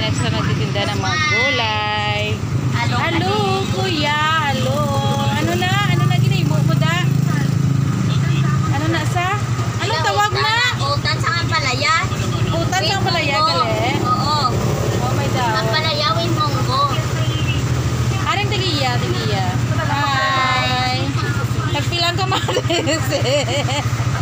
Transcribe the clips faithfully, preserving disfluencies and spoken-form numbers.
next na nagtitinda ng mga gulay. Hello, kuya. Hello. Ano na? Ano na ginimo mo da? Ano na sa? Anong tawag na? Utan sa Ampalaya. Utan sa Ampalaya, kale? Oo. Oh my God. Ampalaya with munggo. Aring tigiya, tigiya. Hi. Nagpilang kamatis eh.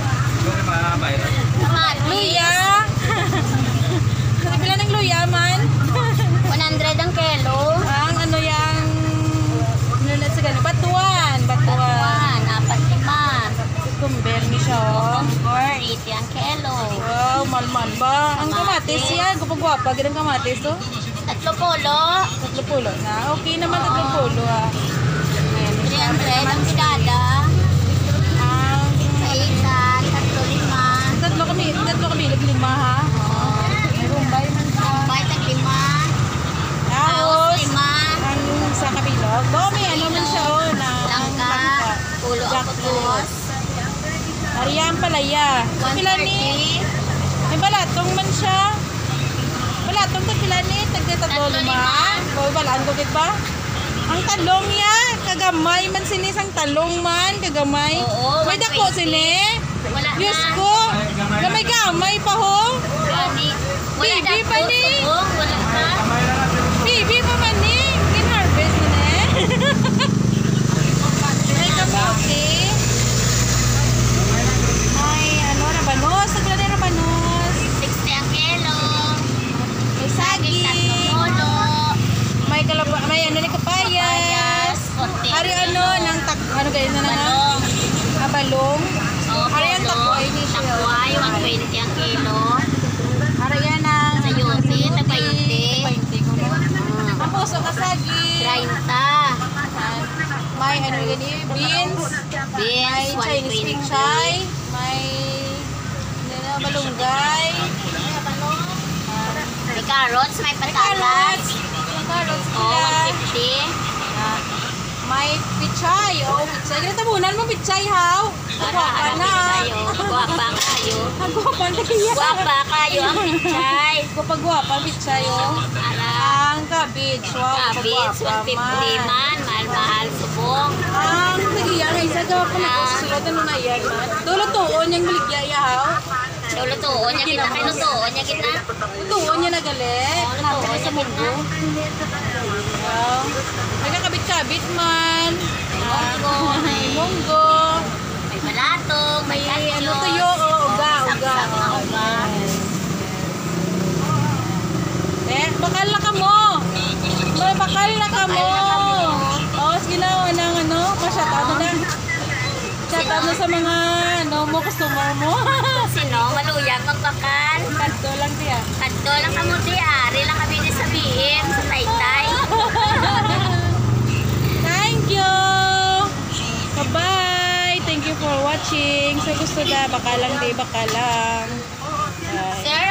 Luya. Nagpilang ng luya man. one hundred ang kilo. Ang ano yang nunod sa ganun. Batuan. Batuan. Apat lima. Kumber ni siya oh. Cucumber, eighty ang kilo. Wow, malman ba? Ang kamatis yan. Gupag-guwapa. Ganang kamatis to. Tatlo polo. Tatlo pulo na. Okay naman tatlo pulo ah. three hundred ang pidada. Ang Sa isa, tatlo lima. tatlo kami, tatlo kami lima ha. May rumbay man siya. Bay tag lima. Tapos, lima. ang sa kabilog. Oh, may ano man siya oh. Na, Langka. Pulo ang putos. Ariyan palaya. one Pila ni? thirty. May balatong man siya. Balatong ta pila ni? Tagda tatlo Tatlo lima. lima. O, balaan ko ba? Ang talong ya. Kagamay man sinis ang talong man. Kagamay. Oo, May dako one twenty. sini. Wala na. Diyos ko. Gamay-gamay pa ho. Gani. Wala Bibi na pa po, ni. subong. Wala pa. Bibi pa man ni. Kin-harvest na eh. May kamote. May ano, rabanos. Nagla na rabanos. sixty ang kilo. May Saging, saging. tatlong polo. May kalaba, may ano ni kapayas. Payas, forty Hari ano, ng tak, ano kayo na nga? Balong. Ah, balong. Oh, Hari ang takway ni siya. Takway, one twenty ang kilo. Hari yan ang Sa Yossi, tagbainte. tagbainte ko na. Ang puso ka saging. thirty. May ano gani, beans. May Beans, Chinese one twenty. pichay. May ano, malunggay. May carrots, may May patatas. carrots. May carrots Oh, nila. one fifty. Ah, may pichay. Oh, pichay. Ganito tabunan mo pichay, how? Guwapa na. Guwapa kayo. Ang guwapa na kaya. Guwapa kayo ang pichay. Guwapa-guwapa ang pichay, oh. Ala, Ang cabbage. Wow, cabbage, guwapa one fifty man. Mahal-mahal, subong. Ang nagiya nga isa gawa pa nagkasulod ano na yan man. Dolo-tuon yung maligya yahaw. Lutuon niya kita. Kay lutuon niya kita. Tuon niya nagali. Nabi na sa mundo. Wow. Nagkakabit-kabit man. Munggo, May munggo. May balatong, may May ano kasyo. tuyo. Oh, uga, uga. Samsam na uga. Eh, bakal na ka mo. May bakal na ka mo. Oh, sige na, anong ano, masyatado na. Shout out na sa mga ano mo, customer mo. Sino? Maluyag magbakal. Kadto lang tiya. Kadto lang kamo di ari lang kami ni sabihin sa taytay. Thank you. Bye-bye. Thank you for watching. Sa gusto na, bakalang di bakalang. Bye. Sir,